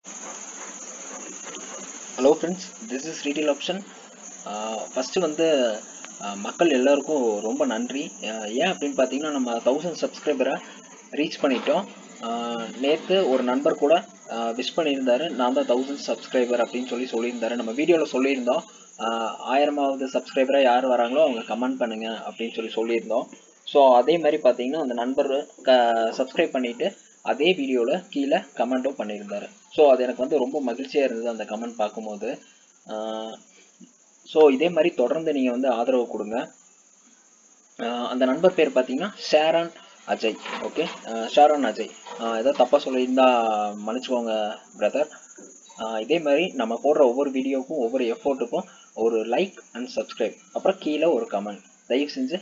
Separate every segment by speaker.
Speaker 1: Hello friends, this is retail option. First வந்து மக்கள் எல்லாருக்கும் ரொம்ப நன்றி. ஏன் அப்படின்னு பார்த்தீங்கன்னா நம்ம 1000 சப்ஸ்கிரைபரை ரீச் பண்ணிட்டோம். நேற்று ஒரு நண்பர் கூட விஷ் பண்ணியிருந்தாரு, நான் தான் 1000 சப்ஸ்கிரைபர் அப்படின்னு சொல்லியிருந்தாரு. நம்ம வீடியோவில் சொல்லியிருந்தோம், 1000வது சப்ஸ்கிரைபராக யார் வராங்களோ அவங்க கமெண்ட் பண்ணுங்க அப்படின்னு சொல்லியிருந்தோம். ஸோ அதே மாதிரி பார்த்தீங்கன்னா அந்த நண்பர் சப்ஸ்கிரைப் பண்ணிவிட்டு அதே வீடியோவில் கீழே கமெண்ட்டும் பண்ணியிருந்தாரு. ஸோ அது எனக்கு வந்து ரொம்ப மகிழ்ச்சியாக இருந்தது அந்த கமெண்ட் பார்க்கும்போது. ஸோ இதே மாதிரி தொடர்ந்து நீங்கள் வந்து ஆதரவு கொடுங்க. அந்த நண்பர் பேர் பார்த்தீங்கன்னா ஷாரான் அஜய். ஓகே, ஷாரான் அஜய். ஏதோ தப்பாக சொல்லியிருந்தா மன்னிச்சுக்கோங்க பிரதர். இதே மாதிரி நம்ம போடுற ஒவ்வொரு வீடியோவுக்கும் ஒவ்வொரு எஃபோர்ட்டுக்கும் ஒரு லைக் அண்ட் சப்ஸ்கிரைப், அப்புறம் கீழே ஒரு கமெண்ட் தயவு செஞ்சு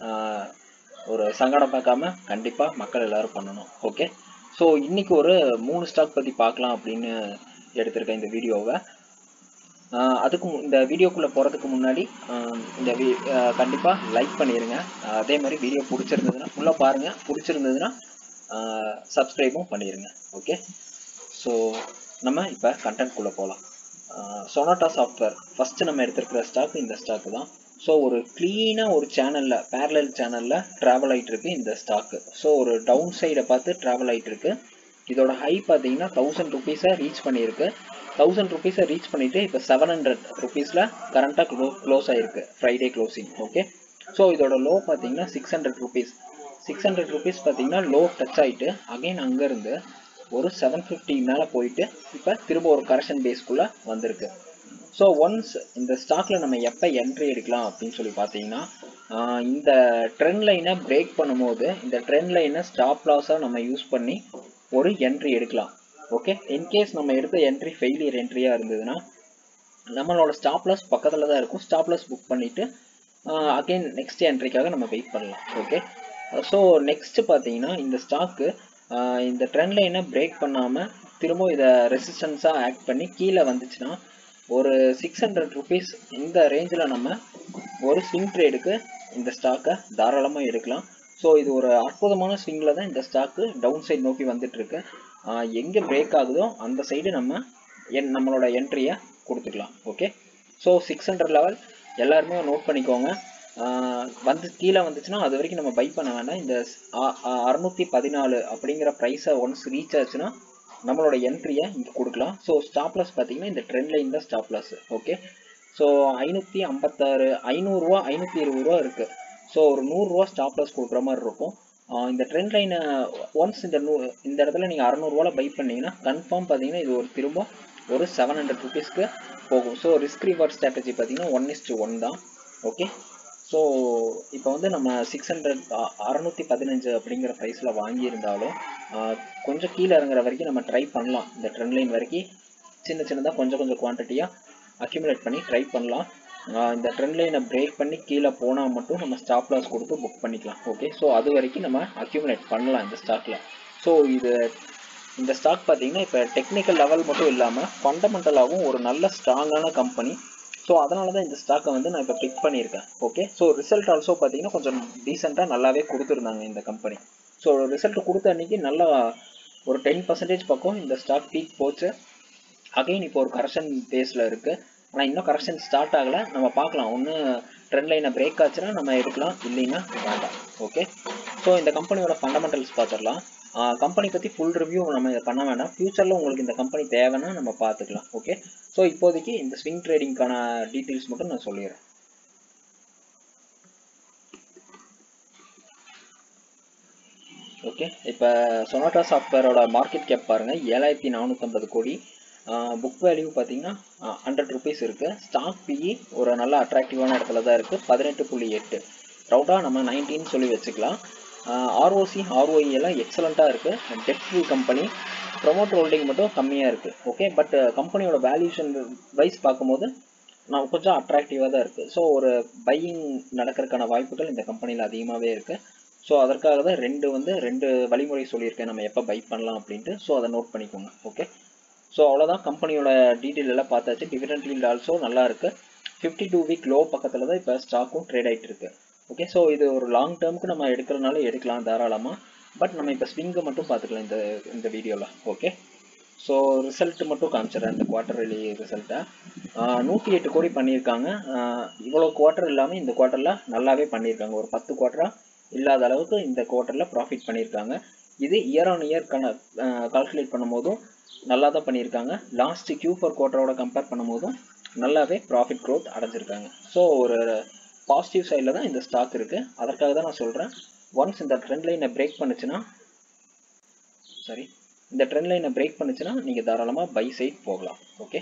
Speaker 1: ஒரு சங்கடம் பார்க்காம கண்டிப்பாக மக்கள் எல்லோரும் பண்ணணும். ஓகே, ஸோ இன்றைக்கி ஒரு 3 ஸ்டாக் பற்றி பார்க்கலாம் அப்படின்னு எடுத்திருக்கேன் இந்த வீடியோவை. இந்த வீடியோக்குள்ளே போகிறதுக்கு முன்னாடி இந்த கண்டிப்பாக லைக் பண்ணிடுங்க. அதே மாதிரி வீடியோ பிடிச்சிருந்ததுன்னா ஃபுல்லாக பாருங்கள், பிடிச்சிருந்ததுன்னா சப்ஸ்கிரைபும் பண்ணிடுங்க. ஓகே, ஸோ நம்ம இப்போ கண்டென்ட்குள்ளே போகலாம். சொனாட்டா சாஃப்ட்வேர் ஃபஸ்ட்டு நம்ம எடுத்துருக்கிற ஸ்டாக் இந்த ஸ்டாக்கு தான். ஸோ ஒரு க்ளீனாக ஒரு சேனலில் பேரலல் சேனலில் ட்ராவல் ஆகிட்டு இருக்கு இந்த ஸ்டாக்கு. ஸோ ஒரு டவுன் சைடை பார்த்து ட்ராவல் ஆகிட்டு இருக்கு. இதோட ஹை பார்த்தீங்கன்னா 1000 ருபீஸை ரீச் பண்ணியிருக்கு. 1000 ருபீஸை ரீச் பண்ணிவிட்டு இப்போ 700 ருபீஸில் கரண்ட்டாக க்ளோஸ் ஆகிருக்கு, ஃப்ரைடே க்ளோசிங். ஓகே, ஸோ இதோட லோ பார்த்தீங்கன்னா 600 ருபீஸ். 600 ருபீஸ் பார்த்தீங்கன்னா லோ டச் ஆகிட்டு அகைன் அங்கேருந்து ஒரு 750 மேலே போயிட்டு இப்போ திரும்ப ஒரு கரெக்ஷன் பேஸ்க்குள்ளே வந்திருக்கு. ஸோ ஒன்ஸ் இந்த ஸ்டாக்கில் நம்ம எப்போ என்ட்ரி எடுக்கலாம் அப்படின்னு பார்த்தீங்கன்னா, இந்த ட்ரெண்ட் லைனை பிரேக் பண்ணும்போது இந்த ட்ரெண்ட் லைனை ஸ்டாப் லாஸாக நம்ம யூஸ் பண்ணி ஒரு என்ட்ரி எடுக்கலாம். ஓகே, இன்கேஸ் நம்ம எடுத்த என்ட்ரி ஃபெயிலியர் என்ட்ரியாக இருந்ததுன்னா நம்மளோட ஸ்டாப் லாஸ் பக்கத்தில் தான் இருக்கும். ஸ்டாப் லாஸ் புக் பண்ணிவிட்டு அகெயின் நெக்ஸ்ட் என்ட்ரிக்காக நம்ம வெயிட் பண்ணலாம். ஓகே, ஸோ நெக்ஸ்ட்டு பார்த்தீங்கன்னா இந்த ஸ்டாக்கு இந்த ட்ரெண்ட் லைனை பிரேக் பண்ணாமல் திரும்ப இதை ரெசிஸ்டன்ஸாக ஆக்ட் பண்ணி கீழே வந்துச்சுன்னா ஒரு 600 ருபீஸ் இந்த ரேஞ்சில் நம்ம ஒரு ஸ்விங் ட்ரேடுக்கு இந்த ஸ்டாக்கை தாராளமாக எடுக்கலாம். ஸோ இது ஒரு அற்புதமான ஸ்விங்கில் தான் இந்த ஸ்டாக்கு டவுன் சைடு நோக்கி வந்துட்டுருக்கு. எங்கே பிரேக் ஆகுதோ அந்த சைடு நம்மளோட என்ட்ரியை கொடுத்துக்கலாம். ஓகே, ஸோ 600 லெவல் எல்லாருமே நோட் பண்ணிக்கோங்க. வந்து கீழே வந்துச்சுன்னா அது வரைக்கும் நம்ம பை பண்ண வேண்டாம். இந்த 614 அப்படிங்கிற ப்ரைஸை ஒன்ஸ் ரீச் ஆச்சுன்னா நம்மளோட என்ட்ரியை இங்கே கொடுக்கலாம். ஸோ ஸ்டாப் லாஸ் பார்த்தீங்கன்னா இந்த ட்ரெண்ட் லைன் தான் ஸ்டாப் லாஸ். ஓகே, ஸோ 556, 500 520 ரூபா இருக்குது. ஸோ ஒரு 100 ரூபா ஸ்டாப் லாஸ் கொடுக்குற மாதிரி இருக்கும். இந்த ட்ரெண்ட் லைனை ஒன்ஸ் இந்த இடத்துல நீங்கள் 600 பை பண்ணிங்கன்னா கன்ஃபார்ம் பார்த்தீங்கன்னா இது ஒரு திரும்ப ஒரு 700 ருபீஸ்க்கு போகும். ஸோ ரிஸ்க் ரிவார்ட் ஸ்ட்ராட்டஜி பார்த்தீங்கன்னா 1:1 தான். ஓகே, ஸோ இப்போ வந்து நம்ம 615 அப்படிங்கிற ப்ரைஸில் வாங்கியிருந்தாலும் கொஞ்சம் கீழே இறங்குற வரைக்கும் நம்ம ட்ரை பண்ணலாம். இந்த ட்ரெண்ட் லைன் வரைக்கும் சின்னதாக கொஞ்சம் குவான்டிட்டியாக அக்யூமுலேட் பண்ணி ட்ரை பண்ணலாம். இந்த ட்ரெண்ட் லைனை பிரேக் பண்ணி கீழே போனால் மட்டும் நம்ம ஸ்டாப் லாஸ் கொடுத்து புக் பண்ணிக்கலாம். ஓகே, ஸோ அது வரைக்கும் நம்ம அக்யூமுலேட் பண்ணலாம் இந்த ஸ்டாக்கில். ஸோ இந்த ஸ்டாக் பார்த்தீங்கன்னா இப்போ டெக்னிக்கல் லெவல் மட்டும் இல்லாமல் ஃபண்டமெண்டலாகவும் ஒரு நல்ல ஸ்ட்ராங்கான கம்பெனி. ஸோ அதனால தான் இந்த ஸ்டாக்கை வந்து நான் இப்போ பிக் பண்ணியிருக்கேன். ஓகே, ஸோ ரிசல்ட் ஆல்சோ பார்த்தீங்கன்னா கொஞ்சம் டீசெண்டாக நல்லாவே கொடுத்துருந்தாங்க இந்த கம்பெனி. ஸோ ரிசல்ட் கொடுத்த அன்றைக்கி நல்லா ஒரு 10% பக்கம் இந்த ஸ்டாக் பீக் போச்சு. அகைன் இப்போ ஒரு கரெக்ஷன் பேஸில் இருக்குது. ஆனால் இன்னும் கரெக்ஷன் ஸ்டார்ட் ஆகலை. நம்ம பார்க்கலாம், ஒன்று ட்ரெண்ட் லைனை பிரேக் ஆச்சுன்னா நம்ம எடுக்கலாம், இல்லைன்னா வேண்டாம். ஓகே, ஸோ இந்த கம்பெனியோட ஃபண்டமெண்டல்ஸ் பார்த்துடலாம். கம்பெனி பற்றி ஃபுல் ரிவ்யூ நம்ம இதை பண்ண வேண்டாம். ஃப்யூச்சரில் உங்களுக்கு இந்த கம்பெனி தேவைன்னா நம்ம பார்த்துக்கலாம். ஓகே, ஸோ இப்போதைக்கு இந்த ஸ்விங் ட்ரேடிங்கான டீட்டெயில்ஸ் மட்டும் நான் சொல்லிடுறேன். ஓகே, இப்போ சொனாட்டா சாஃப்ட்வேரோட மார்க்கெட் கேப் பாருங்கள், 7450 கோடி. புக் வேல்யூ பார்த்தீங்கன்னா 100 ருபீஸ் இருக்குது. ஸ்டாக் பிஇ ஒரு நல்ல அட்ராக்டிவான இடத்துல தான் இருக்குது, 18.8. ரவுண்டாக நம்ம 19 சொல்லி வச்சுக்கலாம். ஆர்ஓசி ஆர்ஓஇ எல்லாம் எக்ஸலண்ட்டாக இருக்குது. Debt free company. Promoter holding மட்டும் கம்மியாக இருக்குது. ஓகே, பட் கம்பெனியோட வேல்யூஷன் வைஸ் பார்க்கும்போது நான் கொஞ்சம் அட்ராக்டிவாக தான் இருக்குது. ஸோ ஒரு பையிங் நடக்கிறதுக்கான வாய்ப்புகள் இந்த கம்பெனியில் அதிகமாகவே இருக்குது. ஸோ அதற்காக தான் ரெண்டு வழிமுறை சொல்லியிருக்கேன் நம்ம எப்போ பை பண்ணலாம் அப்படின்ட்டு. ஸோ அதை நோட் பண்ணிக்கோங்க. ஓகே, ஸோ அவ்வளோதான், கம்பெனியோட டீட்டெயில் எல்லாம் பார்த்தாச்சு. டிவிடெண்ட் ஈல்ட் ஆல்சோ நல்லா இருக்குது. 52 வீக் லோ பக்கத்தில் தான் இப்போ ஸ்டாக்கும் ட்ரேட் ஆகிட்டு இருக்கு. ஓகே, ஸோ இது ஒரு லாங் டேர்முக்கு நம்ம எடுக்கிறனால எடுக்கலாம் தாராளமாக. பட் நம்ம இப்போ ஸ்விங்கை மட்டும் பார்த்துக்கலாம் இந்த வீடியோவில். ஓகே, ஸோ ரிசல்ட் மட்டும் காமிச்சிடறேன். இந்த குவார்டர்லி ரிசல்ட்டை 108 கோடி பண்ணியிருக்காங்க. இவ்வளோ குவார்ட்டர் இல்லாமல் இந்த குவார்ட்டரில் நல்லாவே பண்ணியிருக்காங்க. ஒரு 10 குவார்ட்டராக இல்லாத அளவுக்கு இந்த குவார்ட்டரில் ப்ராஃபிட் பண்ணியிருக்காங்க. இது இயர் ஆன் இயர் கால்குலேட் பண்ணும்போதும் நல்லா தான் பண்ணியிருக்காங்க. லாஸ்ட் Q4 குவார்ட்டரோட கம்பேர் பண்ணும்போதும் நல்லாவே ப்ராஃபிட் க்ரோத் அடைஞ்சிருக்காங்க. ஸோ ஒரு பாசிட்டிவ் சைடில் தான் இந்த ஸ்டாக் இருக்குது. அதற்காக தான் நான் சொல்கிறேன், ஒன்ஸ் இந்த ட்ரெண்ட் லைனை பிரேக் பண்ணுச்சுன்னா இந்த ட்ரெண்ட் லைனை பிரேக் பண்ணுச்சுன்னா நீங்கள் தாராளமாக பை சைட் போகலாம். ஓகே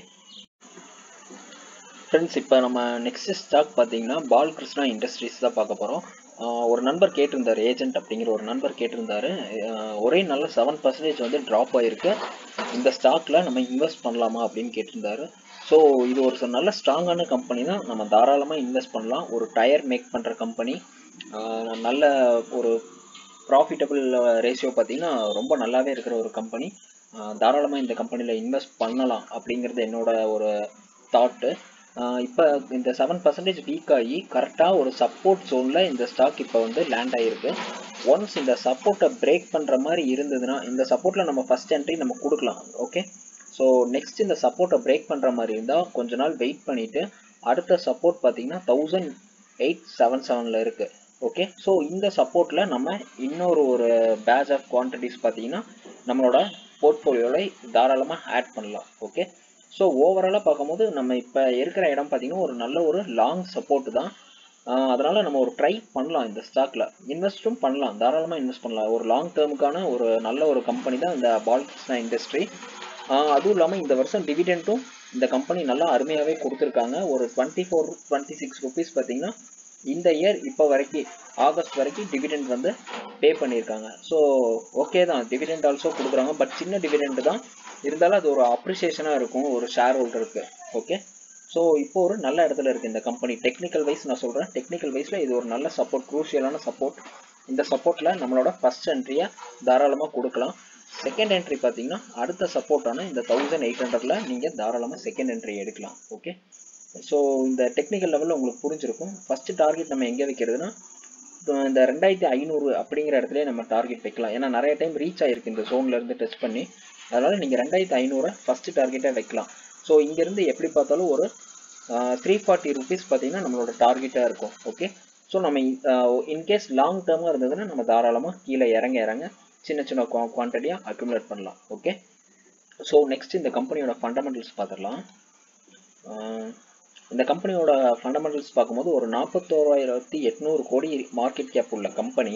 Speaker 1: ஃப்ரெண்ட்ஸ், இப்போ நம்ம நெக்ஸ்ட் ஸ்டாக் பார்த்தீங்கன்னா பால்கிருஷ்ணா இண்டஸ்ட்ரீஸ் தான் பார்க்க போகிறோம். ஒரு நண்பர் கேட்டிருந்தார், ஏஜென்ட் அப்படிங்கிற ஒரு நண்பர் கேட்டிருந்தாரு, ஒரே நல்ல 7% வந்து ட்ராப் ஆகிருக்கு, இந்த ஸ்டாக்கில் நம்ம இன்வெஸ்ட் பண்ணலாமா அப்படின்னு கேட்டிருந்தாரு. ஸோ இது ஒரு நல்ல ஸ்ட்ராங்கான கம்பெனி தான், நம்ம தாராளமாக இன்வெஸ்ட் பண்ணலாம். ஒரு டயர் மேக் பண்ணுற கம்பெனி, நல்ல ஒரு ப்ராஃபிட்டபிள் ரேஷியோ பார்த்தீங்கன்னா ரொம்ப நல்லாவே இருக்கிற ஒரு கம்பெனி. தாராளமாக இந்த கம்பெனியில் இன்வெஸ்ட் பண்ணலாம் அப்படிங்கிறது என்னோட ஒரு தாட்டு. இப்போ இந்த 7% வீக் ஆகி கரெக்டாக ஒரு சப்போர்ட் ஜோனில் இந்த ஸ்டாக் இப்போ வந்து லேண்ட் ஆகிருக்கு. ஒன்ஸ் இந்த சப்போர்ட்டை பிரேக் பண்ணுற மாதிரி இருந்ததுன்னா இந்த சப்போர்ட்டில் நம்ம ஃபஸ்ட் என்ட்ரி நம்ம கொடுக்கலாம். ஓகே, ஸோ நெக்ஸ்ட் இந்த சப்போர்ட்டை பிரேக் பண்ணுற மாதிரி இருந்தால் கொஞ்ச நாள் வெயிட் பண்ணிவிட்டு அடுத்த சப்போர்ட் பார்த்தீங்கன்னா 1877 இருக்குது. ஓகே, ஸோ இந்த சப்போர்ட்டில் நம்ம இன்னொரு பேட்ச் ஆஃப் குவான்டிட்டிஸ் பார்த்தீங்கன்னா நம்மளோட போர்ட்ஃபோலியோவில் தாராளமாக ஆட் பண்ணலாம். ஓகே, ஸோ ஓவராலாக பார்க்கும்போது நம்ம இப்போ இருக்கிற இடம் பார்த்தீங்கன்னா ஒரு நல்ல ஒரு லாங் சப்போர்ட் தான். அதனால் நம்ம ஒரு ட்ரை பண்ணலாம், இந்த ஸ்டாக்கில் இன்வெஸ்ட்டும் பண்ணலாம், தாராளமாக இன்வெஸ்ட் பண்ணலாம். ஒரு லாங் டேர்முக்கான ஒரு நல்ல ஒரு கம்பெனி தான் இந்த பால்கிருஷ்ணா இண்டஸ்ட்ரி. அதுவும் இல்லாமல் இந்த வருஷம் டிவிடெண்ட்டும் இந்த கம்பெனி நல்லா அருமையாகவே கொடுத்துருக்காங்க. ஒரு 24-26 ருபீஸ் பார்த்தீங்கன்னா இந்த இயர் இப்போ வரைக்கும் ஆகஸ்ட் வரைக்கும் டிவிடெண்ட் வந்து பே பண்ணியிருக்காங்க. ஸோ ஓகே தான், டிவிடெண்ட் ஆல்சோ கொடுக்குறாங்க, பட் சின்ன டிவிடெண்ட் தான் இருந்தாலும் அது ஒரு அப்ரிசியேஷனாக இருக்கும் ஒரு ஷேர் ஹோல்டருக்கு. ஓகே, ஸோ இப்போ ஒரு நல்ல இடத்துல இருக்குது இந்த கம்பெனி. டெக்னிக்கல் வைஸ் நான் சொல்கிறேன், டெக்னிக்கல் வைஸில் இது ஒரு நல்ல சப்போர்ட், க்ரூஷியலான சப்போர்ட். இந்த சப்போர்ட்டில் நம்மளோட ஃபஸ்ட் என்ட்ரியை தாராளமாக கொடுக்கலாம். செகண்ட் என்ட்ரி பார்த்தீங்கன்னா அடுத்த சப்போர்ட்டான இந்த 1800 நீங்கள் தாராளமாக செகண்ட் என்ட்ரி எடுக்கலாம். ஓகே, ஸோ இந்த டெக்னிக்கல் லெவலில் உங்களுக்கு புரிஞ்சிருக்கும். ஃபஸ்ட்டு டார்கெட் நம்ம எங்கே வைக்கிறதுனா இந்த 2500 அப்படிங்கிற இடத்துல நம்ம டார்கெட் வைக்கலாம். ஏன்னா நிறைய டைம் ரீச் ஆகிருக்கு இந்த ஜோன்லேருந்து டெஸ்ட் பண்ணி, அதனால் நீங்கள் 2500 ஃபஸ்ட்டு டார்கெட்டாக வைக்கலாம். ஸோ இங்கேருந்து எப்படி பார்த்தாலும் ஒரு 340 ருபீஸ் பார்த்தீங்கன்னா நம்மளோட டார்கெட்டாக இருக்கும். ஓகே, ஸோ நம்ம இன்கேஸ் லாங் டேர்மாக இருந்ததுன்னா நம்ம தாராளமாக கீழே இறங்க சின்ன சின்ன குவான்டிட்டியாக அக்யூமுலேட் பண்ணலாம். ஓகே, ஸோ நெக்ஸ்ட் இந்த கம்பெனியோட ஃபண்டமெண்டல்ஸ் பார்த்துடலாம். இந்த கம்பெனியோட ஃபண்டமெண்டல்ஸ் பார்க்கும்போது ஒரு 41,800 கோடி மார்க்கெட் கேப் உள்ள கம்பெனி.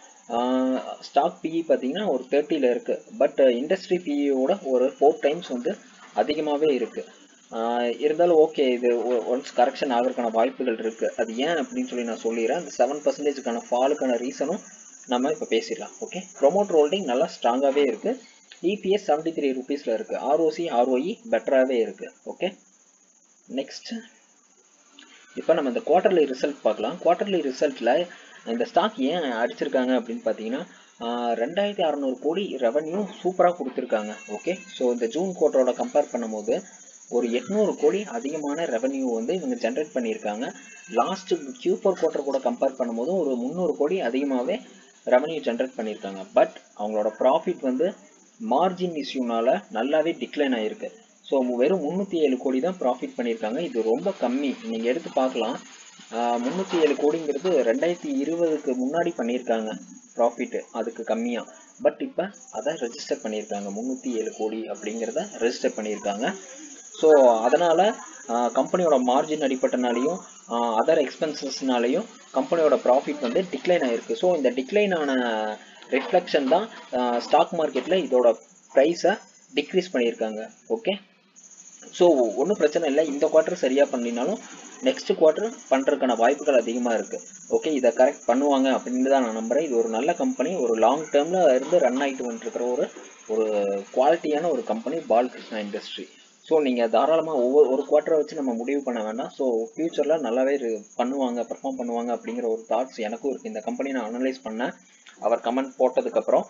Speaker 1: ஸ்டாக் பிஇ பார்த்தீங்கன்னா ஒரு 30ல் இருக்குது, பட் இண்டஸ்ட்ரி பிஇயோட ஒரு 4 டைம்ஸ் வந்து அதிகமாகவே இருக்குது. இருந்தாலும் ஓகே, இது ஒன்ஸ் கரெக்ஷன் ஆகிறதுக்கான வாய்ப்புகள் இருக்குது. அது ஏன் அப்படின்னு சொல்லி நான் சொல்லிடுறேன். அந்த 7%க்கான ஃபாலுக்கான ரீசனும் நம்ம இப்போ பேசிடலாம். ஓகே, ப்ரொமோட் ஹோல்டிங் நல்லா ஸ்ட்ராங்காகவே இருக்குது. இபிஎஸ் 73 ருபீஸில் இருக்குது. ஆர்ஓசி ஆர்ஓஇ பெட்டராகவே இருக்குது. ஓகே, நெக்ஸ்ட் இப்போ நம்ம இந்த குவார்டர்லி ரிசல்ட் பார்க்கலாம். குவார்டர்லி ரிசல்ட்டில் இந்த ஸ்டாக் ஏன் அடிச்சிருக்காங்க அப்படின்னு பார்த்தீங்கன்னா 2600 கோடி ரெவன்யூ சூப்பராக கொடுத்துருக்காங்க. ஓகே, ஸோ இந்த ஜூன் குவார்ட்டரோட கம்பேர் பண்ணும்போது ஒரு 800 கோடி அதிகமான ரெவன்யூ வந்து இவங்க ஜென்ரேட் பண்ணியிருக்காங்க. லாஸ்ட்டு Q4 குவார்ட்டர் கூட கம்பேர் பண்ணும்போது ஒரு 300 கோடி அதிகமாகவே ரெவன்யூ ஜென்ரேட் பண்ணியிருக்காங்க. பட் அவங்களோட ப்ராஃபிட் வந்து மார்ஜின் இஷ்யூனால் நல்லாவே டிக்ளைன் ஆகிருக்கு. ஸோ வெறும் 307 கோடி தான் ப்ராஃபிட் பண்ணியிருக்காங்க. இது ரொம்ப கம்மி, நீங்கள் எடுத்து பார்க்கலாம். 307 கோடிங்கிறது 2020க்கு முன்னாடி பண்ணியிருக்காங்க ப்ராஃபிட்டு, அதுக்கு கம்மியாக. பட் இப்போ அதை ரெஜிஸ்டர் பண்ணியிருக்காங்க, 307 கோடி அப்படிங்கிறத ரெஜிஸ்டர் பண்ணியிருக்காங்க. ஸோ அதனால் கம்பெனியோட மார்ஜின் அடிப்பட்டனாலையும் அதர் எக்ஸ்பென்சஸ்னாலையும் கம்பெனியோட ப்ராஃபிட் வந்து டிக்ளைன் ஆகிருக்கு. ஸோ இந்த டிக்ளைன் ஆன ரிஃப்ளெக்ஷன் தான் ஸ்டாக் மார்க்கெட்டில் இதோட ப்ரைஸை டிக்ரீஸ் பண்ணியிருக்காங்க. ஓகே, ஸோ ஒன்றும் பிரச்சனை இல்லை, இந்த குவார்ட்டர் சரியாக பண்ணினாலும் நெக்ஸ்ட் குவார்ட்டர் பண்ணுறதுக்கான வாய்ப்புகள் அதிகமாக இருக்குது. ஓகே, இதை கரெக்ட் பண்ணுவாங்க அப்படின்னு தான் நான் நம்புகிறேன். இது ஒரு நல்ல கம்பெனி, ஒரு லாங் டேர்மில் இருந்து ரன் ஆகிட்டு வந்துட்டுருக்கிற ஒரு குவாலிட்டியான ஒரு கம்பெனி பால்கிருஷ்ணா இண்டஸ்ட்ரி. ஸோ நீங்கள் தாராளமாக ஒரு குவார்ட்டரை வச்சு நம்ம முடிவு பண்ண வேண்டாம். ஸோ ஃப்யூச்சரில் நல்லாவே பண்ணுவாங்க, பெர்ஃபார்ம் பண்ணுவாங்க அப்படிங்கிற ஒரு தாட்ஸ் எனக்கும் இருக்குது. இந்த கம்பெனி நான் அனலைஸ் பண்ணேன் அவர் கமெண்ட் போட்டதுக்கப்புறம்.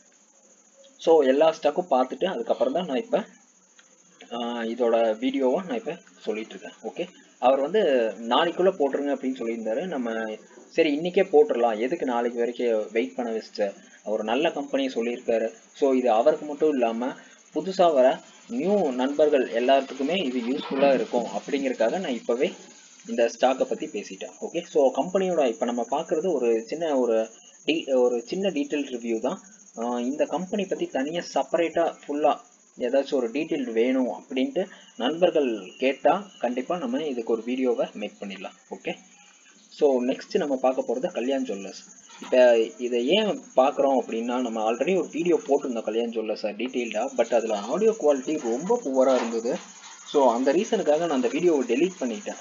Speaker 1: ஸோ எல்லா ஸ்டாக்கும் பார்த்துட்டு அதுக்கப்புறம் தான் நான் இப்போ இதோட வீடியோவை நான் இப்போ சொல்லிகிட்ருக்கேன். ஓகே, அவர் வந்து நாளைக்குள்ளே போட்டுருங்க அப்படின்னு சொல்லியிருந்தாரு. நம்ம சரி இன்றைக்கே போட்டுடலாம், எதுக்கு நாளைக்கு வரைக்கும் வெயிட் பண்ண வச்சுட்டு, அவர் நல்ல கம்பெனியை சொல்லியிருக்காரு. ஸோ இது அவருக்கு மட்டும் இல்லாமல் புதுசா வர நியூ நண்பர்கள் எல்லாத்துக்குமே இது யூஸ்ஃபுல்லா இருக்கும் அப்படிங்கறதுக்காக நான் இப்பவே இந்த ஸ்டாக்கை பத்தி பேசிட்டேன். ஓகே, ஸோ கம்பெனியோட இப்போ நம்ம பார்க்குறது ஒரு சின்ன டீட்டெயில் ரிவ்யூ தான். இந்த கம்பெனி பற்றி தனியாக செப்பரேட்டாக ஃபுல்லாக ஏதாச்சும் ஒரு டீட்டெயில் வேணும் அப்படின்ட்டு நண்பர்கள் கேட்டால் கண்டிப்பாக நம்ம இதுக்கு ஒரு வீடியோவை மேக் பண்ணிடலாம். ஓகே, ஸோ நெக்ஸ்ட் நம்ம பார்க்க போகிறது கல்யாண் ஜுவல்லர்ஸ். இப்போ இதை ஏன் பார்க்குறோம் அப்படின்னா, நம்ம ஆல்ரெடி ஒரு வீடியோ போட்டிருந்தோம் கல்யாண் ஜுவல்லர்ஸை டீட்டெயில்டாக. பட் அதில் ஆடியோ குவாலிட்டி ரொம்ப புவராக இருந்தது. ஸோ அந்த ரீசனுக்காக நான் அந்த வீடியோவை டெலீட் பண்ணிட்டேன்.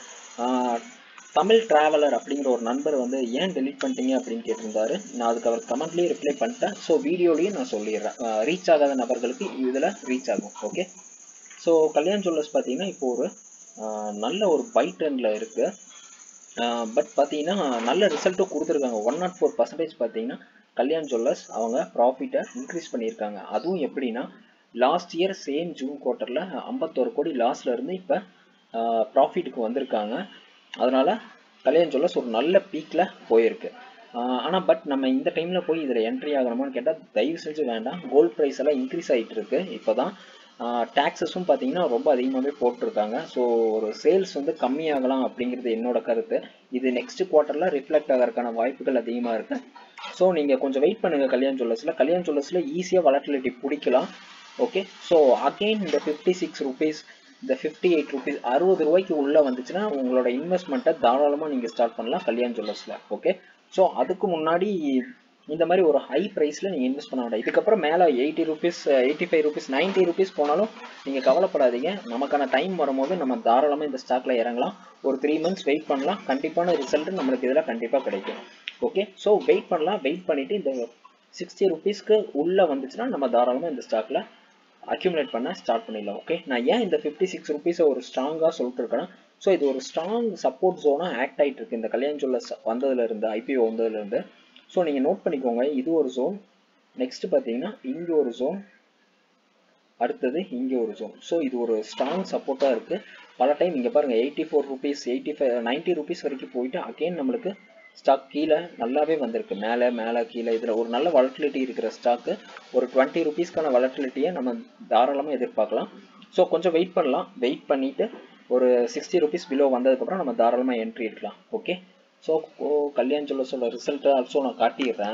Speaker 1: தமிழ் டிராவலர் அப்படிங்கிற ஒரு நண்பர் வந்து ஏன் டெலீட் பண்ணிட்டீங்க அப்படின்னு கேட்டிருந்தாரு. நான் அதுக்கு அவர் கமெண்ட்லேயே ரிப்ளை பண்ணிட்டேன். ஸோ வீடியோலையும் நான் சொல்லிடுறேன், ரீச் ஆகாத நபர்களுக்கு இதில் ரீச் ஆகும். ஓகே, ஸோ கல்யாண் ஜுவல்லர்ஸ் பார்த்தீங்கன்னா இப்போ ஒரு நல்ல ஒரு பை ட்ரெண்டில் இருக்குது. பட் பார்த்தீங்கன்னா நல்ல ரிசல்ட்டும் கொடுத்துருக்காங்க. 104% பார்த்தீங்கன்னா கல்யாண் ஜுவல்லர்ஸ் அவங்க ப்ராஃபிட்டை இன்க்ரீஸ் பண்ணியிருக்காங்க. அதுவும் எப்படின்னா, லாஸ்ட் இயர் சேம் ஜூன் குவார்ட்டரில் 51 கோடி லாஸ்ல இருந்து இப்போ ப்ராஃபிட்டுக்கு வந்திருக்காங்க. அதனால கல்யாண் ஜுவல்லர்ஸ் ஒரு நல்ல பீக்கில் போயிருக்கு. ஆனால் பட் நம்ம இந்த டைமில் போய் இதில் என்ட்ரி ஆகணுமான்னு கேட்டால் தயவு செஞ்சு வேண்டாம். கோல்டு ப்ரைஸ் எல்லாம் இன்க்ரீஸ் ஆகிட்டு இருக்கு. இப்போ தான் டேக்ஸஸும் பார்த்தீங்கன்னா ரொம்ப அதிகமாகவே போட்டிருக்காங்க. ஸோ ஒரு சேல்ஸ் வந்து கம்மியாகலாம் அப்படிங்கிறது என்னோட கருத்து. இது நெக்ஸ்ட் குவார்ட்டரில் ரிஃப்ளெக்ட் ஆகிறதுக்கான வாய்ப்புகள் அதிகமாக இருக்குது. ஸோ நீங்கள் கொஞ்சம் வெயிட் பண்ணுங்கள். கல்யாண் ஜுவல்லர்ஸில் ஈஸியாக வாலட்டிலிட்டி பிடிக்கலாம். ஓகே, ஸோ அகெயின் இந்த 56 ருபீஸ், இந்த 58 ருபீஸ், 60 ரூபாய்க்கு உள்ளே வந்துச்சுன்னா உங்களோட இன்வெஸ்ட்மெண்ட்டை தாராளமாக நீங்கள் ஸ்டார்ட் பண்ணலாம் கல்யாண் ஜுவல்லர்ஸில். ஓகே, ஸோ அதுக்கு முன்னாடி இந்த மாதிரி ஒரு ஹை ப்ரைஸில் நீங்கள் இன்வெஸ்ட் பண்ண வேண்டாம். இதுக்கப்புறம் மேலே 80 ருபீஸ், 85 ருபீஸ், 90 ருபீஸ் போனாலும் நீங்கள் கவலைப்படாதீங்க. நமக்கான டைம் வரும்போது நம்ம தாராளமாக இந்த ஸ்டாக்கில் இறங்கலாம். ஒரு 3 மந்த்ஸ் வெயிட் பண்ணலாம். கண்டிப்பான ரிசல்ட் நம்மளுக்கு இதில் கண்டிப்பாக கிடைக்கும். ஓகே, ஸோ வெயிட் பண்ணலாம். வெயிட் பண்ணிவிட்டு இந்த 60 ருபீஸ்க்கு உள்ளே வந்துச்சுன்னா நம்ம தாராளமாக இந்த ஸ்டாக்கில் அக்யூமுலேட் பண்ண ஸ்டார்ட் பண்ணிடலாம். ஓகே, நான் ஏன் இந்த 56 ருபீஸை ஒரு ஸ்ட்ராங்காக சொல்லிட்டு இருக்கேன்னா, ஸோ இது ஒரு ஸ்ட்ராங் சப்போர்ட் ஜோனாக ஆக்ட் ஆகிட்டு இருக்கு இந்த கல்யாண் ஜுவல்லர்ஸ் வந்ததுலேருந்து, ஐபிஓ வந்ததுலேருந்து. ஸோ நீங்கள் நோட் பண்ணிக்கோங்க, இது ஒரு ஜோன், நெக்ஸ்ட் பார்த்தீங்கன்னா இங்கே ஒரு ஜோன், அடுத்தது இங்கே ஒரு ஜோன். ஸோ இது ஒரு ஸ்ட்ராங் சப்போர்ட்டாக இருக்குது. பல டைம் இங்கே பாருங்கள் 84 ருபீஸ், 85, 90 ருபீஸ் வரைக்கும் போயிட்டு அகெயின் நம்மளுக்கு ஸ்டாக் கீழே நல்லாவே வந்திருக்கு. மேலே கீழே இதில் ஒரு நல்ல வாலட்டிலிட்டி இருக்கிற ஸ்டாக்கு. ஒரு 20 ருபீஸ்க்கான வாலட்டிலிட்டியை நம்ம தாராளமாக எதிர்பார்க்கலாம். ஸோ கொஞ்சம் வெயிட் பண்ணலாம். வெயிட் பண்ணிவிட்டு ஒரு 60 ருபீஸ் பிலோ வந்ததுக்கப்புறம் நம்ம தாராளமாக என்ட்ரி எடுக்கலாம். ஓகே, ஸோ கல்யாண் ஜுவல்லர்ஸோட ரிசல்ட்டை ஆல்சோ நான் காட்டிடுறேன்.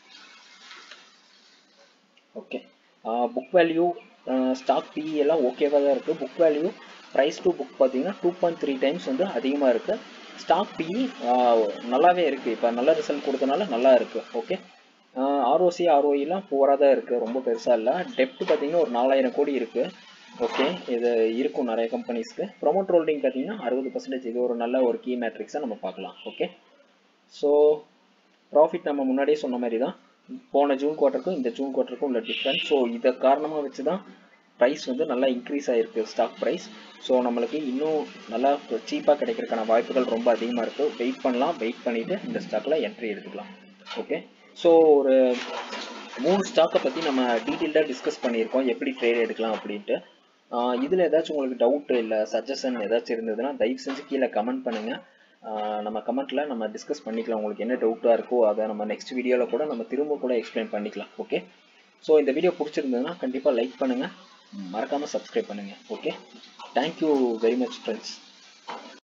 Speaker 1: Okay, book value, stock PE எல்லாம் ஓகேவாக தான் இருக்குது. Book value, price to book பார்த்தீங்கன்னா 2.3 டைம்ஸ் வந்து அதிகமாக இருக்குது. ஸ்டாக் பிஇ நல்லாவே இருக்குது. இப்போ நல்ல ரிசல்ட் கொடுத்தனால நல்லா இருக்குது. ஓகே, ஆர்ஓசி ஆர்ஓஇலாம் புவராக தான் இருக்குது, ரொம்ப பெருசாக இல்லை. டெப்ட் பார்த்தீங்கன்னா ஒரு 4000 கோடி இருக்குது. ஓகே, இது இருக்கும் நிறைய கம்பெனிஸ்க்கு. ப்ரொமோட் ஹோல்டிங் பார்த்தீங்கன்னா 60%. இது ஒரு நல்ல ஒரு கீ மேட்ரிக்ஸாக நம்ம பார்க்கலாம். ஓகே, ஸோ ப்ராஃபிட் நம்ம முன்னாடியே சொன்ன மாதிரி தான் போன ஜூன் குவார்ட்டருக்கும் இந்த ஜூன் குவார்ட்டருக்கும் உள்ள டிஃப்ரென்ஸ். ஸோ இதை காரணமாக வச்சு தான் ப்ரைஸ் வந்து நல்லா இன்க்ரீஸ் ஆகிருக்கு ஸ்டாக் ப்ரைஸ். ஸோ நம்மளுக்கு இன்னும் நல்லா சீப்பாக கிடைக்கிறதுக்கான வாய்ப்புகள் ரொம்ப அதிகமாக இருக்குது. வெயிட் பண்ணலாம். வெயிட் பண்ணிவிட்டு இந்த ஸ்டாக்கில் என்ட்ரி எடுத்துக்கலாம். ஓகே, ஸோ ஒரு 3 ஸ்டாக்கை பற்றி நம்ம டீட்டெயில்டாக டிஸ்கஸ் பண்ணியிருக்கோம், எப்படி ட்ரேட் எடுக்கலாம் அப்படின்ட்டு. இதில் ஏதாச்சும் உங்களுக்கு டவுட்டு இல்லை சஜஷன் ஏதாச்சும் இருந்ததுன்னா தயவு செஞ்சு கீழே கமெண்ட் பண்ணுங்கள். நம்ம கமெண்ட்டில் நம்ம டிஸ்கஸ் பண்ணிக்கலாம். உங்களுக்கு என்ன டவுட்டாக இருக்கோ அதை நம்ம நெக்ஸ்ட் வீடியோவில் கூட நம்ம திரும்ப கூட எக்ஸ்பிளைன் பண்ணிக்கலாம். ஓகே, ஸோ இந்த வீடியோ பிடிச்சிருந்ததுன்னா கண்டிப்பாக லைக் பண்ணுங்கள், மறக்காமல் சப்ஸ்கிரைப் பண்ணுங்கள். Okay, thank you very much friends.